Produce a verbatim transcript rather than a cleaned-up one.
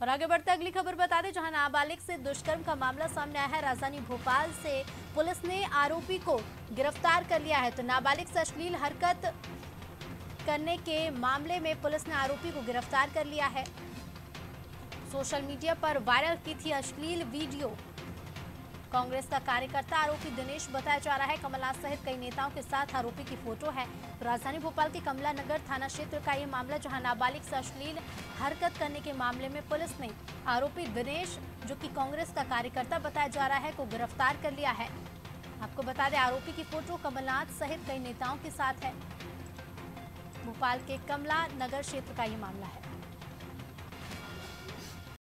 और आगे बढ़ते अगली खबर बता दें, जहां नाबालिग से दुष्कर्म का मामला सामने आया है। राजधानी भोपाल से पुलिस ने आरोपी को गिरफ्तार कर लिया है। तो नाबालिग से अश्लील हरकत करने के मामले में पुलिस ने आरोपी को गिरफ्तार कर लिया है। सोशल मीडिया पर वायरल की थी अश्लील वीडियो। कांग्रेस का कार्यकर्ता आरोपी दिनेश बताया जा रहा है। कमलनाथ सहित कई नेताओं के साथ आरोपी की फोटो है। तो राजधानी भोपाल के कमला नगर थाना क्षेत्र का ये मामला, जहां नाबालिग से अश्लील हरकत करने के मामले में पुलिस ने आरोपी दिनेश, जो कि कांग्रेस का कार्यकर्ता बताया जा रहा है, को गिरफ्तार कर लिया है। आपको बता दें, आरोपी की फोटो कमलनाथ सहित कई नेताओं के साथ है। भोपाल के कमला नगर क्षेत्र का ये मामला है।